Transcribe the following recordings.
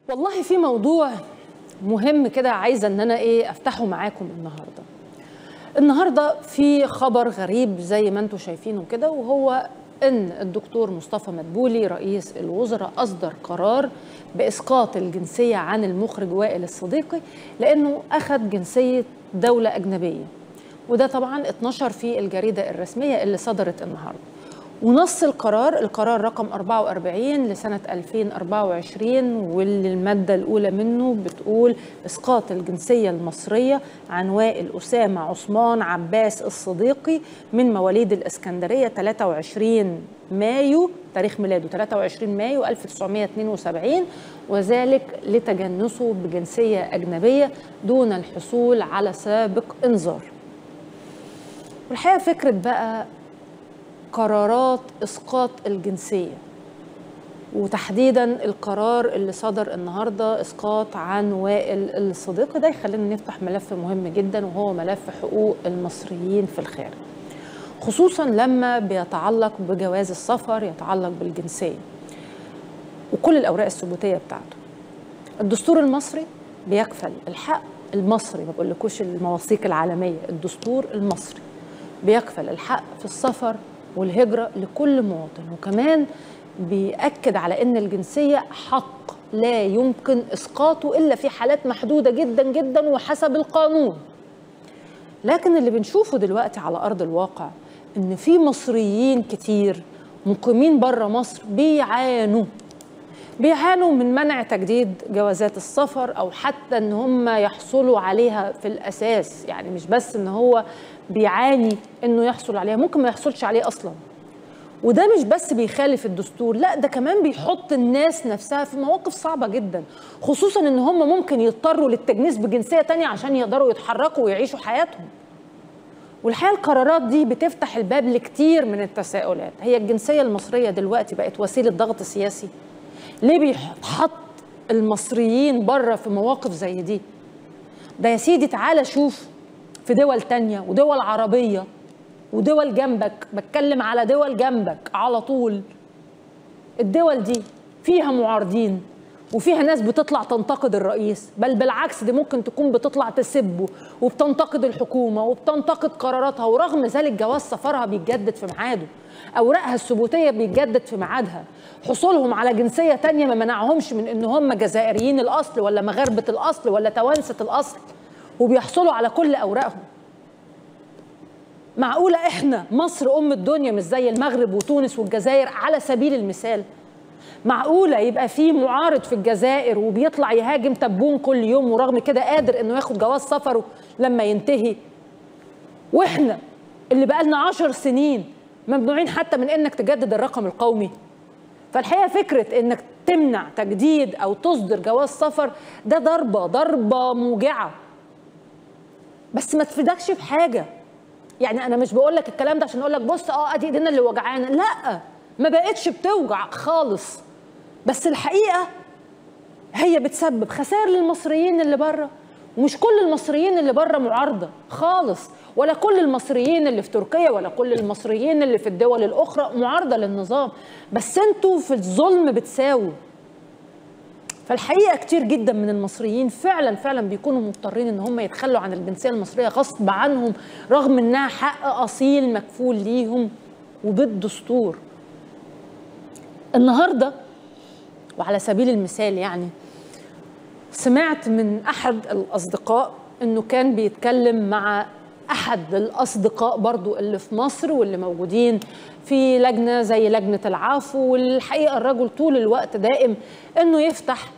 والله في موضوع مهم كده عايزه ان انا افتحه معاكم النهارده في خبر غريب زي ما انتم شايفينه كده، وهو ان الدكتور مصطفى مدبولي رئيس الوزراء اصدر قرار باسقاط الجنسيه عن المخرج وائل الصديقي لانه اخذ جنسيه دوله اجنبيه، وده طبعا اتنشر في الجريده الرسميه اللي صدرت النهارده. ونص القرار رقم 44 لسنة 2024، واللي المادة الأولى منه بتقول إسقاط الجنسية المصرية عن وائل أسامة عثمان عباس الصديقي من مواليد الإسكندرية 23 مايو، تاريخ ميلاده 23 مايو 1972، وذلك لتجنسه بجنسية أجنبية دون الحصول على سابق إنذار. والحقيقة فكرة بقى قرارات إسقاط الجنسية، وتحديدا القرار اللي صدر النهاردة إسقاط عن وائل الصديقي، ده يخلينا نفتح ملف مهم جدا، وهو ملف حقوق المصريين في الخارج، خصوصا لما بيتعلق بجواز السفر، يتعلق بالجنسية وكل الأوراق الثبوتية بتاعته. الدستور المصري بيكفل الحق المصري، ما بقولكوش المواثيق العالمية، الدستور المصري بيكفل الحق في السفر والهجرة لكل مواطن، وكمان بيأكد على أن الجنسية حق لا يمكن إسقاطه إلا في حالات محدودة جدا جدا وحسب القانون. لكن اللي بنشوفه دلوقتي على أرض الواقع أن في مصريين كتير مقيمين بره مصر بيعانوا من منع تجديد جوازات السفر، أو حتى أن هم يحصلوا عليها في الأساس. يعني مش بس أن هو بيعاني أنه يحصل عليها، ممكن ما يحصلش عليه أصلا. وده مش بس بيخالف الدستور، لا ده كمان بيحط الناس نفسها في مواقف صعبة جدا، خصوصا أن هم ممكن يضطروا للتجنيس بجنسية تانية عشان يقدروا يتحركوا ويعيشوا حياتهم. والحقيقة القرارات دي بتفتح الباب لكتير من التساؤلات. هي الجنسية المصرية دلوقتي بقت وسيلة ضغط سياسي؟ ليه بيحط المصريين بره في مواقف زي دي؟ ده يا سيدي تعالى شوف في دول تانية ودول عربية ودول جنبك، بتكلم على دول جنبك على طول. الدول دي فيها معارضين وفيها ناس بتطلع تنتقد الرئيس، بل بالعكس دي ممكن تكون بتطلع تسبه وبتنتقد الحكومة وبتنتقد قراراتها، ورغم ذلك جواز سفرها بيتجدد في ميعاده، أوراقها الثبوتية بيتجدد في ميعادها، حصولهم على جنسية تانية ما منعهمش من إن هم جزائريين الأصل ولا مغاربة الأصل ولا توانسة الأصل، وبيحصلوا على كل أوراقهم. معقولة إحنا مصر أم الدنيا مش زي المغرب وتونس والجزائر على سبيل المثال؟ معقولة يبقى في معارض في الجزائر وبيطلع يهاجم تبون كل يوم، ورغم كده قادر إنه ياخد جواز سفره لما ينتهي؟ وإحنا اللي بقالنا 10 سنين ممنوعين حتى من إنك تجدد الرقم القومي. فالحقيقة فكرة إنك تمنع تجديد أو تصدر جواز سفر ده ضربة موجعة، بس ما تفيدكش في حاجة. يعني أنا مش بقول لك الكلام ده عشان أقول لك بص أدي إيدينا اللي وجعانا، لا ما بقتش بتوجع خالص، بس الحقيقة هي بتسبب خسائر للمصريين اللي بره. ومش كل المصريين اللي بره معارضة خالص، ولا كل المصريين اللي في تركيا ولا كل المصريين اللي في الدول الأخرى معارضة للنظام، بس انتوا في الظلم بتساووا. فالحقيقة كتير جدا من المصريين فعلا بيكونوا مضطرين ان هم يتخلوا عن الجنسية المصرية غصب عنهم، رغم انها حق أصيل مكفول ليهم وبالدستور. النهاردة وعلى سبيل المثال يعني سمعت من أحد الأصدقاء أنه كان بيتكلم مع أحد الأصدقاء برضو اللي في مصر واللي موجودين في لجنة زي لجنة العفو، والحقيقة الرجل طول الوقت دائم أنه يفتح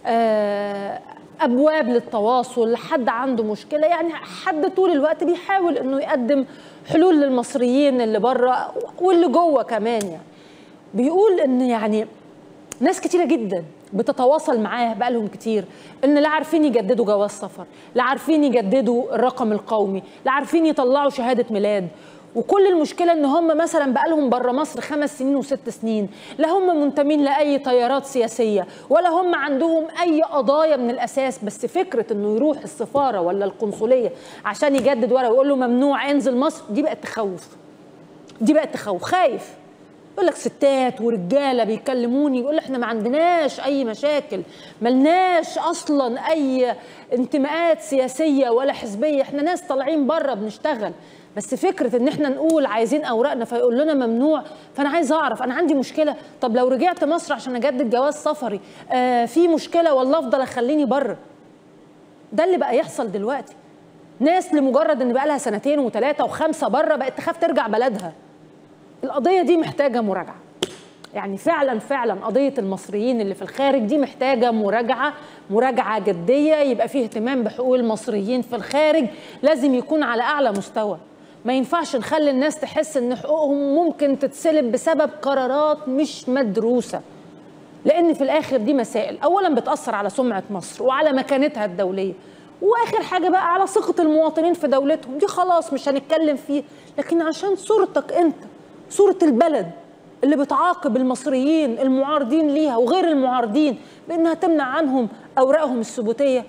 أبواب للتواصل، حد عنده مشكلة يعني حد طول الوقت بيحاول أنه يقدم حلول للمصريين اللي بره واللي جوه كمان. يعني بيقول أن يعني ناس كتيرة جدا بتتواصل معاه بقالهم كتير ان لا عارفين يجددوا جواز سفر، لا عارفين يجددوا الرقم القومي، لا عارفين يطلعوا شهادة ميلاد. وكل المشكلة ان هم مثلا بقالهم بره مصر 5 سنين و6 سنين، لا هم منتمين لأي تيارات سياسية ولا هم عندهم أي قضايا من الأساس، بس فكرة انه يروح السفارة ولا القنصلية عشان يجدد ورقة ويقول له ممنوع انزل مصر، دي بقت تخوف. خايف يقول لك ستات ورجاله بيكلموني يقول احنا ما عندناش اي مشاكل، ملناش اصلا اي انتماءات سياسيه ولا حزبيه، احنا ناس طالعين بره بنشتغل. بس فكره ان احنا نقول عايزين اوراقنا فيقول لنا ممنوع، فانا عايز اعرف انا عندي مشكله، طب لو رجعت مصر عشان اجدد جواز سفري في مشكله ولا افضل اخليني بره؟ ده اللي بقى يحصل دلوقتي. ناس لمجرد ان بقى لها سنتين وثلاثه وخمسه بره بقت تخاف ترجع بلدها. القضيه دي محتاجه مراجعه. يعني فعلا فعلا قضيه المصريين اللي في الخارج دي محتاجه مراجعه جديه، يبقى فيه اهتمام بحقوق المصريين في الخارج، لازم يكون على اعلى مستوى. ما ينفعش نخلي الناس تحس ان حقوقهم ممكن تتسلب بسبب قرارات مش مدروسه. لان في الاخر دي مسائل اولا بتاثر على سمعه مصر وعلى مكانتها الدوليه، واخر حاجه بقى على ثقه المواطنين في دولتهم، دي خلاص مش هنتكلم فيه، لكن عشان صورتك انت، صوره البلد اللي بتعاقب المصريين المعارضين ليها وغير المعارضين بانها تمنع عنهم اوراقهم الثبوتيه.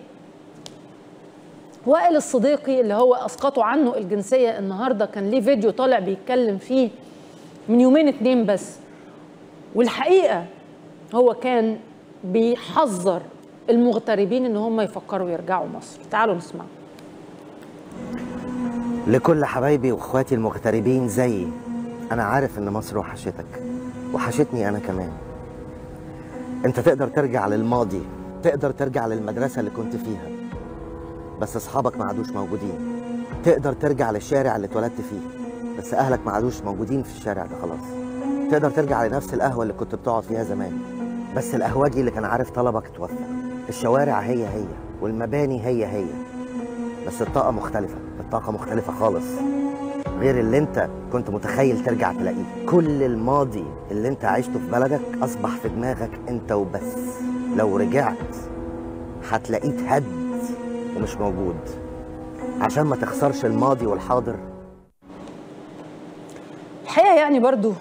وائل الصديقي اللي هو اسقطوا عنه الجنسيه النهارده كان ليه فيديو طالع بيتكلم فيه من يومين 2 بس، والحقيقه هو كان بيحذر المغتربين ان هم يفكروا يرجعوا مصر. تعالوا نسمع. لكل حبايبي واخواتي المغتربين زيي، انا عارف ان مصر وحشتك وحشتني انا كمان. انت تقدر ترجع للماضي، تقدر ترجع للمدرسه اللي كنت فيها بس اصحابك ما عادوش موجودين، تقدر ترجع للشارع اللي اتولدت فيه بس اهلك ما عادوش موجودين في الشارع ده خلاص، تقدر ترجع لنفس القهوه اللي كنت بتقعد فيها زمان بس القهوجي اللي كان عارف طلبك توفى. الشوارع هي والمباني هي بس الطاقه مختلفه خالص غير اللي انت كنت متخيل ترجع تلاقيه. كل الماضي اللي انت عشته في بلدك اصبح في دماغك انت وبس، لو رجعت هتلاقيه اتهد ومش موجود. عشان ما تخسرش الماضي والحاضر. الحقيقه يعني برضو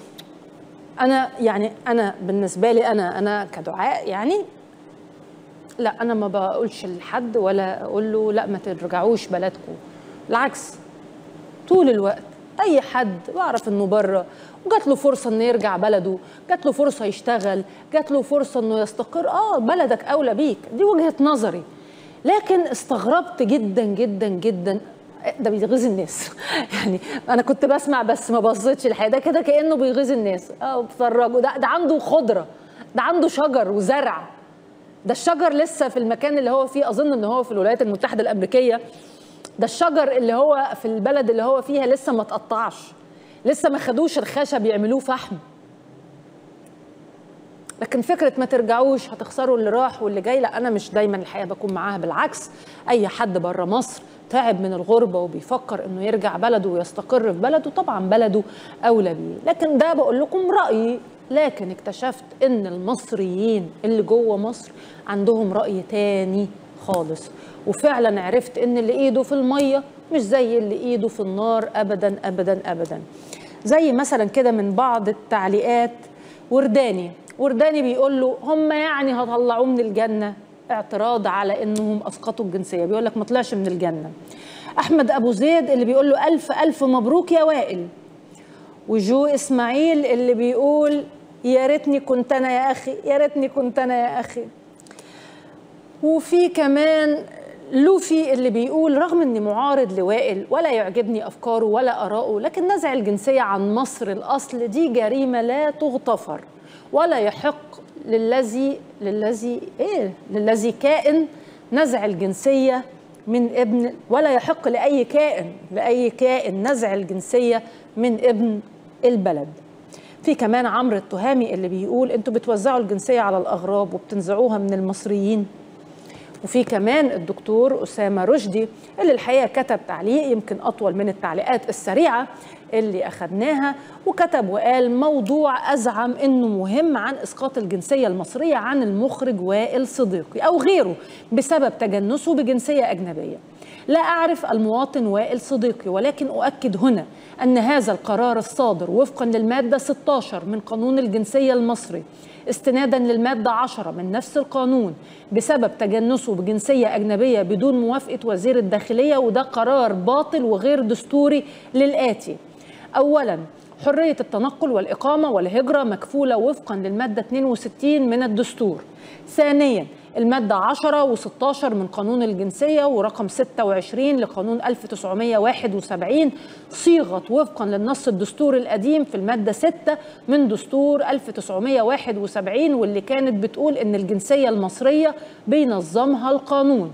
انا بالنسبه لي انا كدعاء يعني لا، انا ما بقولش لحد ولا اقول له لا ما ترجعوش بلدكم، بالعكس طول الوقت اي حد بعرف انه بره وجات له فرصه انه يرجع بلده، جات له فرصه يشتغل، جات له فرصه انه يستقر، بلدك اولى بيك، دي وجهه نظري. لكن استغربت جدا جدا جدا، ده بيغيظ الناس يعني انا كنت بسمع بس ما بصيتش الحقيقه، ده كده كانه بيغيظ الناس. بتفرجوا، ده عنده خضره، ده عنده شجر وزرع، ده الشجر لسه في المكان اللي هو فيه، اظن ان هو في الولايات المتحده الامريكيه، ده الشجر اللي هو في البلد اللي هو فيها لسه ما اتقطعش، لسه ما خدوش الخشب يعملوه فحم. لكن فكره ما ترجعوش هتخسروا اللي راح واللي جاي، لا انا مش دايما الحقيقه بكون معاها، بالعكس اي حد بره مصر تعب من الغربه وبيفكر انه يرجع بلده ويستقر في بلده طبعا بلده اولى بيه. لكن ده بقول لكم رايي، لكن اكتشفت ان المصريين اللي جوه مصر عندهم راي تاني خالص، وفعلا عرفت ان اللي ايده في الميه مش زي اللي ايده في النار ابدا ابدا ابدا. زي مثلا كده من بعض التعليقات، ورداني بيقول له هم يعني هطلعوه من الجنه، اعتراض على انهم اسقطوا الجنسيه، بيقول لك ما طلعش من الجنه. احمد ابو زيد اللي بيقول له الف الف مبروك يا وائل. وجو اسماعيل اللي بيقول يا ريتني كنت انا يا اخي، يا ريتني كنت انا يا اخي. وفي كمان لوفي اللي بيقول رغم اني معارض لوائل ولا يعجبني افكاره ولا اراءه، لكن نزع الجنسيه عن مصر الاصل دي جريمه لا تغتفر، ولا يحق للذي كائن نزع الجنسيه من ابن، ولا يحق لاي كائن نزع الجنسيه من ابن البلد. في كمان عمرو التهامي اللي بيقول انتوا بتوزعوا الجنسيه على الاغراب وبتنزعوها من المصريين. وفي كمان الدكتور أسامة رشدي اللي الحقيقة كتب تعليق يمكن أطول من التعليقات السريعة اللي أخذناها، وكتب وقال موضوع أزعم إنه مهم عن إسقاط الجنسية المصرية عن المخرج وائل صديقي أو غيره بسبب تجنسه بجنسية أجنبية. لا أعرف المواطن وائل صديقي، ولكن أؤكد هنا أن هذا القرار الصادر وفقا للمادة 16 من قانون الجنسية المصري استنادا للمادة 10 من نفس القانون بسبب تجنسه بجنسية أجنبية بدون موافقة وزير الداخلية، وده قرار باطل وغير دستوري للآتي: أولا حرية التنقل والإقامة والهجرة مكفولة وفقا للمادة 62 من الدستور. ثانيا المادة 10 و16 من قانون الجنسية ورقم 26 لقانون 1971 صيغت وفقا للنص الدستوري القديم في المادة 6 من دستور 1971 واللي كانت بتقول إن الجنسية المصرية بينظمها القانون.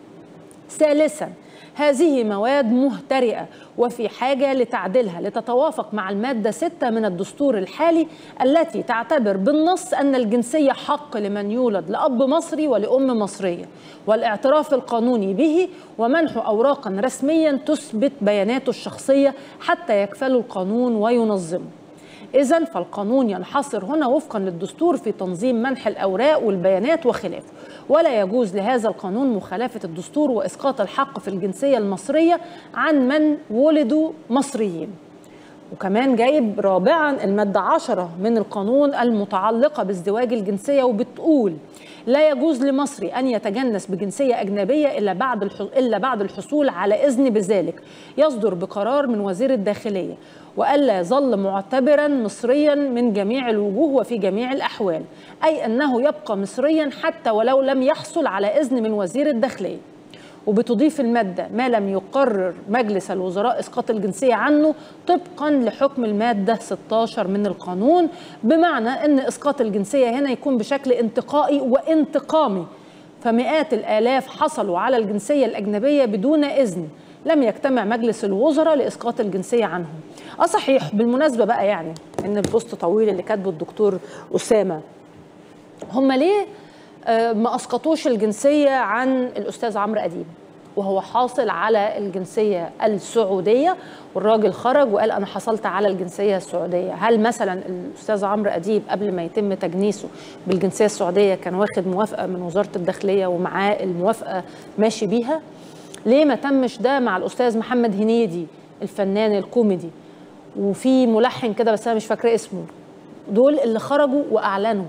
ثالثا هذه مواد مهترئة وفي حاجة لتعديلها لتتوافق مع المادة 6 من الدستور الحالي التي تعتبر بالنص أن الجنسية حق لمن يولد لأب مصري ولأم مصرية والاعتراف القانوني به ومنحه أوراقا رسميا تثبت بياناته الشخصية حتى يكفله القانون وينظمه. إذن فالقانون ينحصر هنا وفقا للدستور في تنظيم منح الأوراق والبيانات وخلافه، ولا يجوز لهذا القانون مخالفة الدستور وإسقاط الحق في الجنسية المصرية عن من ولدوا مصريين. وكمان جايب رابعا المادة 10 من القانون المتعلقة بازدواج الجنسية وبتقول لا يجوز لمصري أن يتجنس بجنسية أجنبية إلا بعد الحصول على إذن بذلك يصدر بقرار من وزير الداخلية، وألا يظل معتبرا مصريا من جميع الوجوه وفي جميع الأحوال، أي أنه يبقى مصريا حتى ولو لم يحصل على إذن من وزير الداخلية. وبتضيف المادة ما لم يقرر مجلس الوزراء إسقاط الجنسية عنه طبقا لحكم المادة 16 من القانون، بمعنى أن إسقاط الجنسية هنا يكون بشكل انتقائي وانتقامي، فمئات الآلاف حصلوا على الجنسية الأجنبية بدون إذن لم يجتمع مجلس الوزراء لإسقاط الجنسية عنهم. صحيح بالمناسبة بقى يعني إن البوست طويل اللي كاتبه الدكتور أسامة، هم ليه ما أسقطوش الجنسية عن الأستاذ عمرو أديب وهو حاصل على الجنسية السعودية، والراجل خرج وقال أنا حصلت على الجنسية السعودية؟ هل مثلا الأستاذ عمرو أديب قبل ما يتم تجنيسه بالجنسية السعودية كان واخد موافقة من وزارة الداخلية ومعاه الموافقة ماشي بيها؟ ليه ما تمش ده مع الأستاذ محمد هنيدي الفنان الكوميدي وفي ملحن كده بس أنا مش فاكرة اسمه؟ دول اللي خرجوا وأعلنوا،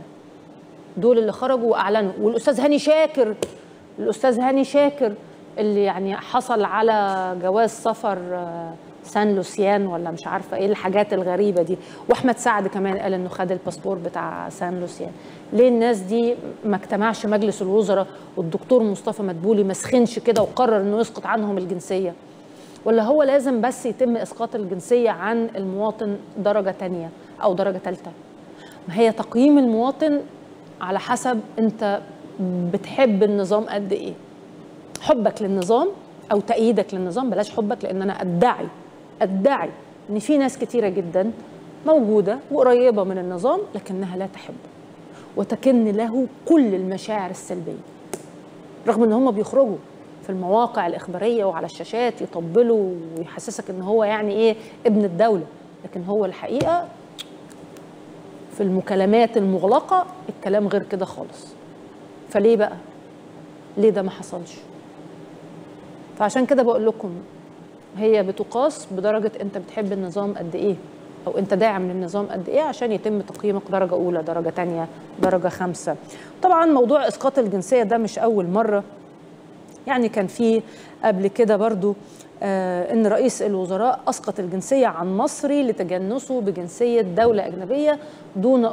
والأستاذ هاني شاكر اللي يعني حصل على جواز سفر سان لوسيان ولا مش عارفه ايه الحاجات الغريبه دي، واحمد سعد كمان قال انه خد الباسبور بتاع سان لوسيان. ليه الناس دي ما اجتمعش مجلس الوزراء والدكتور مصطفى مدبولي ما سخنش كده وقرر انه يسقط عنهم الجنسيه؟ ولا هو لازم بس يتم اسقاط الجنسيه عن المواطن درجه ثانيه او درجه ثالثه؟ ما هي تقييم المواطن على حسب انت بتحب النظام قد ايه. حبك للنظام او تأييدك للنظام، بلاش حبك، لان انا ادعي ان في ناس كتيره جدا موجوده وقريبه من النظام لكنها لا تحبه وتكن له كل المشاعر السلبيه، رغم ان هم بيخرجوا في المواقع الاخباريه وعلى الشاشات يطبلوا ويحسسك ان هو يعني ايه ابن الدوله، لكن هو الحقيقه في المكالمات المغلقه الكلام غير كده خالص. فليه بقى؟ ليه ده ما حصلش؟ فعشان كده بقول لكم هي بتقاس بدرجة انت بتحب النظام قد ايه او انت داعم للنظام قد ايه عشان يتم تقييمك درجة اولى، درجة تانية، درجة 5. طبعا موضوع اسقاط الجنسية ده مش اول مرة، يعني كان في قبل كده برضو ان رئيس الوزراء اسقط الجنسية عن مصري لتجنسه بجنسية دولة اجنبية دون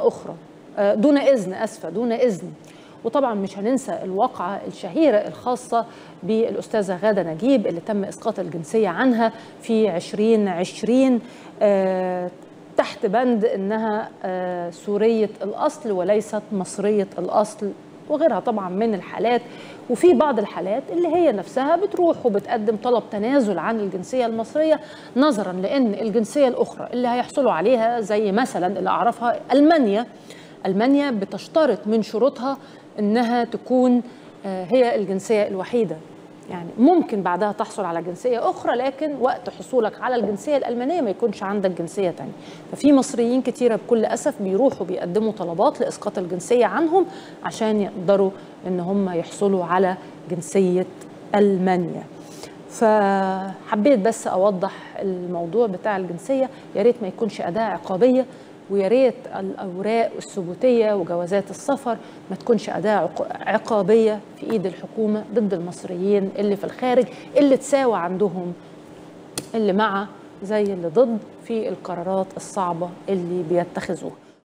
اذن. وطبعا مش هننسى الواقعة الشهيرة الخاصة بالأستاذة غادة نجيب اللي تم إسقاط الجنسية عنها في 2020 تحت بند إنها سورية الأصل وليست مصرية الأصل، وغيرها طبعا من الحالات. وفي بعض الحالات اللي هي نفسها بتروح وبتقدم طلب تنازل عن الجنسية المصرية نظرا لأن الجنسية الأخرى اللي هيحصلوا عليها زي مثلا اللي أعرفها ألمانيا بتشترط من شروطها إنها تكون هي الجنسية الوحيدة، يعني ممكن بعدها تحصل على جنسية أخرى لكن وقت حصولك على الجنسية الألمانية ما يكونش عندك جنسية تانية. ففي مصريين كتيرة بكل أسف بيروحوا بيقدموا طلبات لإسقاط الجنسية عنهم عشان يقدروا إن هم يحصلوا على جنسية ألمانيا. فحبيت بس أوضح الموضوع بتاع الجنسية، يا ريت ما يكونش أداة عقابية، ويا ريت الأوراق الثبوتية وجوازات السفر ما تكونش أداة عقابية في إيد الحكومة ضد المصريين اللي في الخارج اللي تساوى عندهم اللي مع زي اللي ضد في القرارات الصعبة اللي بيتخذوها.